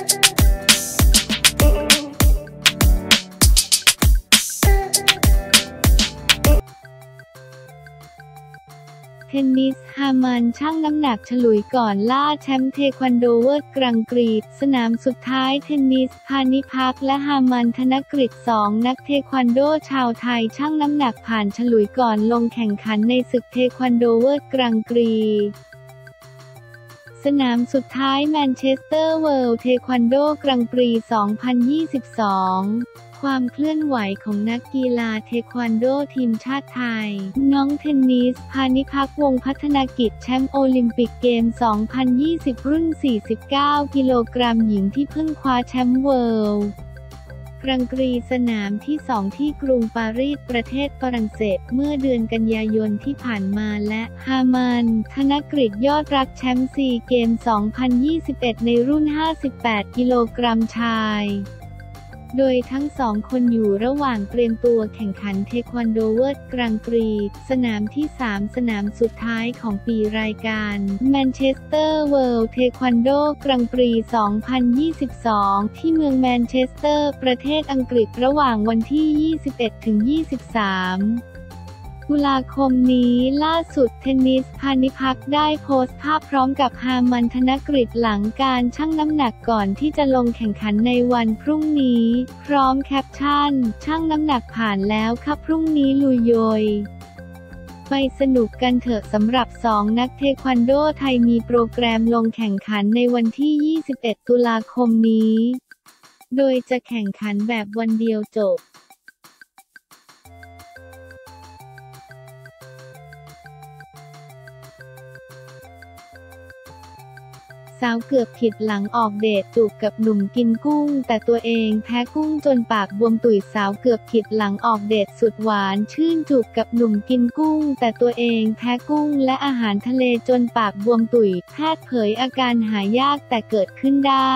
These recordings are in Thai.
เทนนิสฮามันชั่งน้ำหนักฉลุยก่อนล่าแชมป์เทควันโดเวิลด์กรังปรีสนามสุดท้ายเทนนิสพานิพักและฮามันธนกฤษ2นักเทควันโดชาวไทยชั่งน้ำหนักผ่านฉลุยก่อนลงแข่งขันในศึกเทควันโดเวิลด์กรังปรีสนามสุดท้ายแมนเชสเตอร์เวิลด์เทควันโดกรังปรี 2022 ความเคลื่อนไหวของนักกีฬาเทควันโดทีมชาติไทยน้องเทนนิสพานิพักวงศ์พัฒนกิจแชมป์โอลิมปิกเกม 2020 รุ่น 49 กิโลกรัมหญิงที่เพิ่งคว้าแชมป์เวิลด์กรังปรีสนามที่ 2 ที่กรุงปารีสประเทศฝรั่งเศสเมื่อเดือนกันยายนที่ผ่านมาและฮามันธนกฤษยอดรักแชมป์ซีเกม 2021 ในรุ่น 58 กิโลกรัมชายโดยทั้งสองคนอยู่ระหว่างเตรียมตัวแข่งขันเทควันโดเวิลด์กรังปรีสนามที่ 3 สนามสุดท้ายของปีรายการแมนเชสเตอร์เวิลด์เทควันโดกรังปรี 2022 ที่เมืองแมนเชสเตอร์ประเทศอังกฤษระหว่างวันที่ 21-23 ตุลาคมนี้ล่าสุดเทนนิสพานิพักได้โพสต์ภาพพร้อมกับฮามันธนกฤษหลังการชั่งน้ำหนักก่อนที่จะลงแข่งขันในวันพรุ่งนี้พร้อมแคปชั่นชั่งน้ำหนักผ่านแล้วครับพรุ่งนี้ลุยโยยไปสนุกกันเถอะสำหรับ2นักเทควันโดไทยมีโปรแกรมลงแข่งขันในวันที่ 21 ตุลาคมนี้โดยจะแข่งขันแบบวันเดียวจบสาวเกือบผิดหลังออกเดทจูบกับหนุ่มกินกุ้งแต่ตัวเองแพ้กุ้งจนปากบวมตุ๋ยสาวเกือบผิดหลังออกเดทสุดหวานชื่นจูบกับหนุ่มกินกุ้งแต่ตัวเองแพ้กุ้งและอาหารทะเลจนปากบวมตุ๋ยแพทย์เผยอาการหายากแต่เกิดขึ้นได้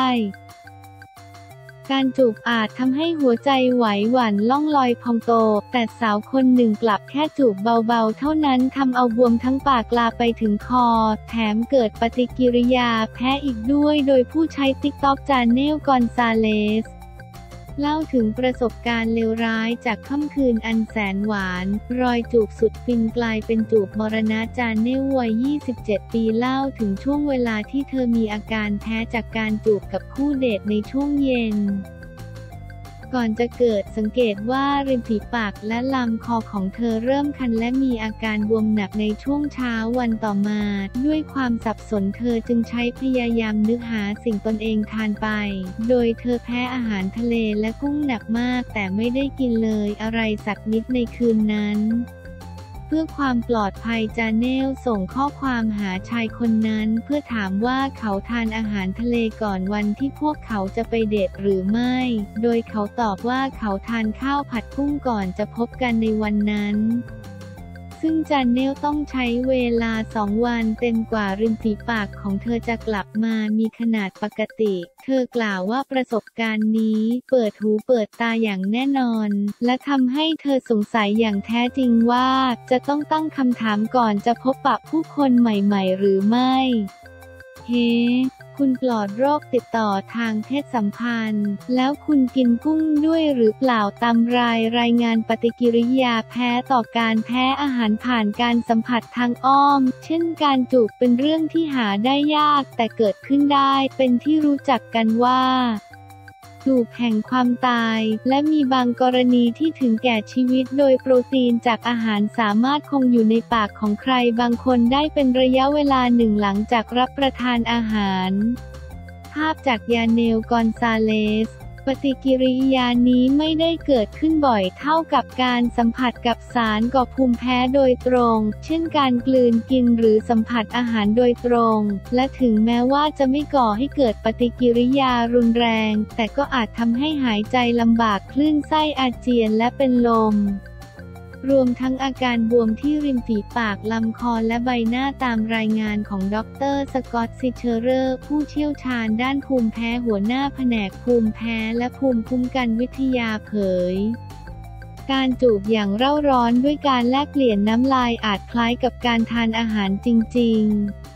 การจูบอาจทำให้หัวใจไหวหวั่นล่องลอยพองโตแต่สาวคนหนึ่งกลับแค่จูบเบาๆเท่านั้นทำเอาบวมทั้งปากลาไปถึงคอแถมเกิดปฏิกิริยาแพ้อีกด้วยโดยผู้ใช้ติ๊กต็อกจาเนลกอนซาเลสเล่าถึงประสบการณ์เลวร้ายจากค่ำคืนอันแสนหวานรอยจูบสุดฟินกลายเป็นจูบมรณะจาเนลวัย 27 ปีเล่าถึงช่วงเวลาที่เธอมีอาการแพ้จากการจูบกับคู่เดทในช่วงเย็นก่อนจะเกิดสังเกตว่าริมฝีปากและลำคอของเธอเริ่มคันและมีอาการบวมหนักในช่วงเช้าวันต่อมาด้วยความสับสนเธอจึงใช้พยายามนึกหาสิ่งตนเองทานไปโดยเธอแพ้อาหารทะเลและกุ้งหนักมากแต่ไม่ได้กินเลยอะไรสักนิดในคืนนั้นเพื่อความปลอดภัยจาเนลส่งข้อความหาชายคนนั้นเพื่อถามว่าเขาทานอาหารทะเลก่อนวันที่พวกเขาจะไปเดทหรือไม่โดยเขาตอบว่าเขาทานข้าวผัดกุ้งก่อนจะพบกันในวันนั้นซึ่งจาเนลต้องใช้เวลา2 วันเต็มกว่าริมฝีปากของเธอจะกลับมามีขนาดปกติเธอกล่าวว่าประสบการณ์นี้เปิดหูเปิดตาอย่างแน่นอนและทำให้เธอสงสัยอย่างแท้จริงว่าจะต้องตั้งคำถามก่อนจะพบปะผู้คนใหม่ๆหรือไม่เฮ้คุณปลอดโรคติดต่อทางเพศสัมพันธ์แล้วคุณกินกุ้งด้วยหรือเปล่าตามรายงานปฏิกิริยาแพ้ต่อการแพ้อาหารผ่านการสัมผัสทางอ้อมเช่นการจูบเป็นเรื่องที่หาได้ยากแต่เกิดขึ้นได้เป็นที่รู้จักกันว่าจูบแห่งความตายและมีบางกรณีที่ถึงแก่ชีวิตโดยโปรตีนจากอาหารสามารถคงอยู่ในปากของใครบางคนได้เป็นระยะเวลาหนึ่งหลังจากรับประทานอาหารภาพจากยาเนลกอนซาเลสปฏิกิริยานี้ไม่ได้เกิดขึ้นบ่อยเท่ากับการสัมผัสกับสารก่อภูมิแพ้โดยตรงเช่นการกลืนกินหรือสัมผัสอาหารโดยตรงและถึงแม้ว่าจะไม่ก่อให้เกิดปฏิกิริยารุนแรงแต่ก็อาจทำให้หายใจลำบากคลื่นไส้อาเจียนและเป็นลมรวมทั้งอาการบวมที่ริมฝีปากลำคอและใบหน้าตามรายงานของดร.สกอตต์ ซิเชอเรอร์ผู้เชี่ยวชาญด้านภูมิแพ้หัวหน้าแผนกภูมิแพ้และภูมิคุ้มกันวิทยาเผยการจูบอย่างเร่าร้อนด้วยการแลกเปลี่ยนน้ำลายอาจคล้ายกับการทานอาหารจริงๆ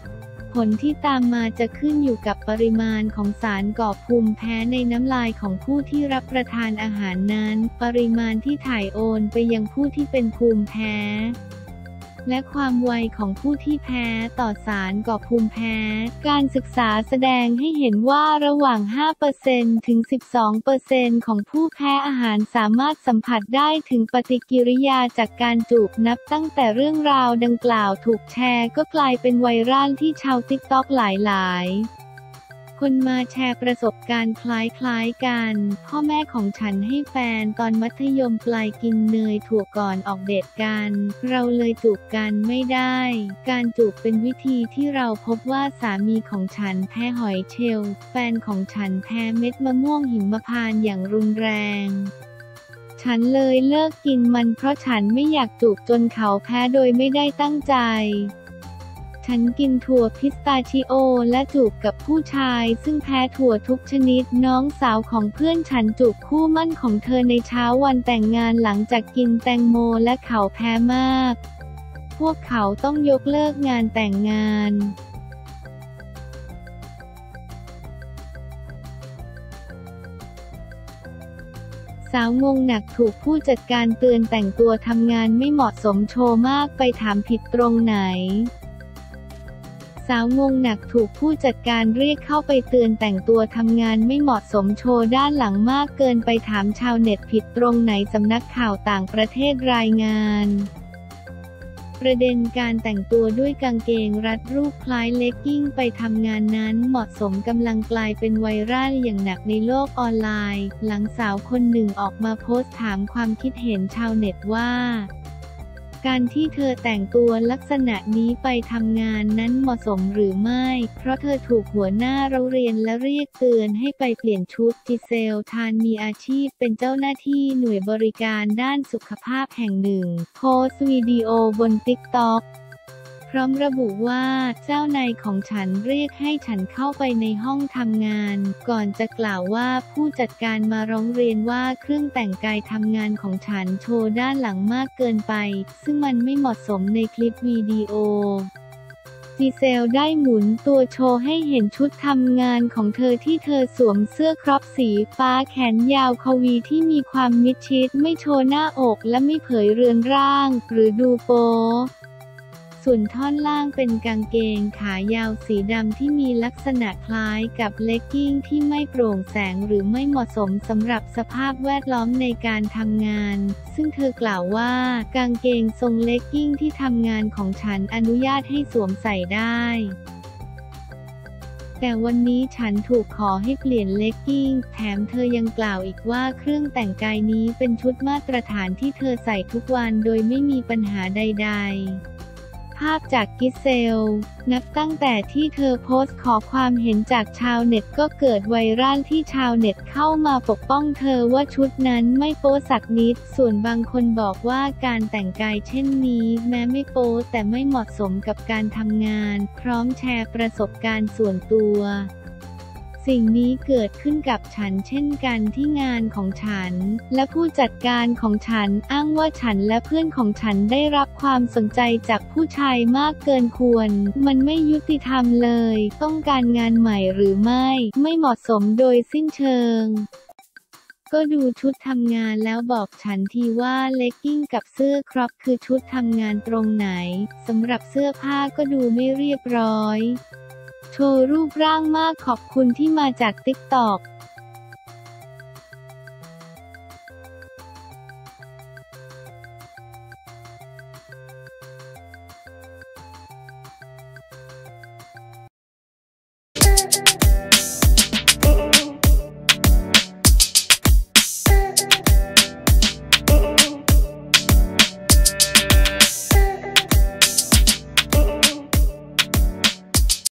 ผลที่ตามมาจะขึ้นอยู่กับปริมาณของสารก่อภูมิแพ้ในน้ำลายของผู้ที่รับประทานอาหารนั้น ปริมาณที่ถ่ายโอนไปยังผู้ที่เป็นภูมิแพ้และความไวของผู้ที่แพ้ต่อสารก่อภูมิแพ้ การศึกษาแสดงให้เห็นว่าระหว่าง 5% ถึง 12% ของผู้แพ้อาหารสามารถสัมผัสได้ถึงปฏิกิริยาจากการจูบนับตั้งแต่เรื่องราวดังกล่าวถูกแชร์ก็กลายเป็นไวรัลที่ชาวติ๊กต็อกหลายคนมาแชร์ประสบการณ์คล้ายๆกัน พ่อแม่ของฉันให้แฟนตอนมัธยมปลายกินเนยถั่วก่อนออกเดทกัน เราเลยจูบกันไม่ได้ การจูบเป็นวิธีที่เราพบว่าสามีของฉันแพ้หอยเชลล์ แฟนของฉันแพ้เม็ดมะม่วงหิมพานต์อย่างรุนแรง ฉันเลยเลิกกินมันเพราะฉันไม่อยากจูบจนเขาแพ้โดยไม่ได้ตั้งใจฉันกินถั่วพิสตาชิโอและจูบกับผู้ชายซึ่งแพ้ถั่วทุกชนิดน้องสาวของเพื่อนฉันจูบคู่มั่นของเธอในเช้าวันแต่งงานหลังจากกินแตงโมและเขาแพ้มากพวกเขาต้องยกเลิกงานแต่งงานสาวงงหนักถูกผู้จัดการเตือนแต่งตัวทำงานไม่เหมาะสมโชว์มากไปถามผิดตรงไหนสาวงงหนักถูกผู้จัดการเรียกเข้าไปเตือนแต่งตัวทำงานไม่เหมาะสมโชว์ด้านหลังมากเกินไปถามชาวเน็ตผิดตรงไหนสำนักข่าวต่างประเทศรายงานประเด็นการแต่งตัวด้วยกางเกงรัดรูปคล้ายเลกกิ้งไปทำงานนั้นเหมาะสมกำลังกลายเป็นไวรัลอย่างหนักในโลกออนไลน์หลังสาวคนหนึ่งออกมาโพสต์ถามความคิดเห็นชาวเน็ตว่าการที่เธอแต่งตัวลักษณะนี้ไปทำงานนั้นเหมาะสมหรือไม่เพราะเธอถูกหัวหน้าโรงเรียนและเรียกเตือนให้ไปเปลี่ยนชุดจิเซลทานมีอาชีพเป็นเจ้าหน้าที่หน่วยบริการด้านสุขภาพแห่งหนึ่งโพสต์วิดีโอบน TikTok พร้อมระบุว่าเจ้านายของฉันเรียกให้ฉันเข้าไปในห้องทำงานก่อนจะกล่าวว่าผู้จัดการมาร้องเรียนว่าเครื่องแต่งกายทำงานของฉันโชว์ด้านหลังมากเกินไปซึ่งมันไม่เหมาะสมในคลิปวิดีโอจีเซลได้หมุนตัวโชว์ให้เห็นชุดทำงานของเธอที่เธอสวมเสื้อครอปสีฟ้าแขนยาวควีที่มีความมิดชิดไม่โชว์หน้าอกและไม่เผยเรือนร่างหรือดูโป๊ส่วนท่อนล่างเป็นกางเกงขายาวสีดำที่มีลักษณะคล้ายกับเลกกิ้งที่ไม่โปร่งแสงหรือไม่เหมาะสมสำหรับสภาพแวดล้อมในการทำงานซึ่งเธอกล่าวว่ากางเกงทรงเลกกิ้งที่ทำงานของฉันอนุญาตให้สวมใส่ได้แต่วันนี้ฉันถูกขอให้เปลี่ยนเลกกิ้งแถมเธอยังกล่าวอีกว่าเครื่องแต่งกายนี้เป็นชุดมาตรฐานที่เธอใส่ทุกวันโดยไม่มีปัญหาใดๆภาพจากกิเซลนับตั้งแต่ที่เธอโพสต์ขอความเห็นจากชาวเน็ตก็เกิดไวรัลที่ชาวเน็ตเข้ามาปกป้องเธอว่าชุดนั้นไม่โป๊สักนิดส่วนบางคนบอกว่าการแต่งกายเช่นนี้แม้ไม่โป๊แต่ไม่เหมาะสมกับการทำงานพร้อมแชร์ประสบการณ์ส่วนตัวสิ่งนี้เกิดขึ้นกับฉันเช่นกันที่งานของฉันและผู้จัดการของฉันอ้างว่าฉันและเพื่อนของฉันได้รับความสนใจจากผู้ชายมากเกินควรมันไม่ยุติธรรมเลยต้องการงานใหม่หรือไม่เหมาะสมโดยสิ้นเชิงก็ดูชุดทำงานแล้วบอกฉันทีว่าเลกกิ้งกับเสื้อครอปคือชุดทำงานตรงไหนสำหรับเสื้อผ้าก็ดูไม่เรียบร้อยโชว์รูปร่างมากขอบคุณที่มาจาก TikTok